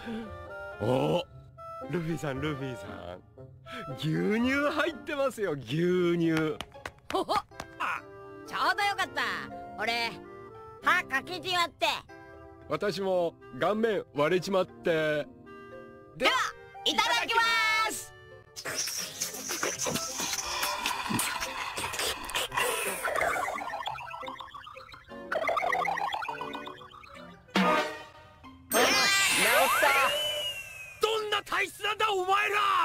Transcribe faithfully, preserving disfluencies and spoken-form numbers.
お、ルフィさんルフィさん、牛乳入ってますよ、牛乳。 ほほ、あ、ちょうどよかった。俺歯かけちまって。 私も顔面割れちまって。 ではいただきます。 どんな体質なんだお前ら。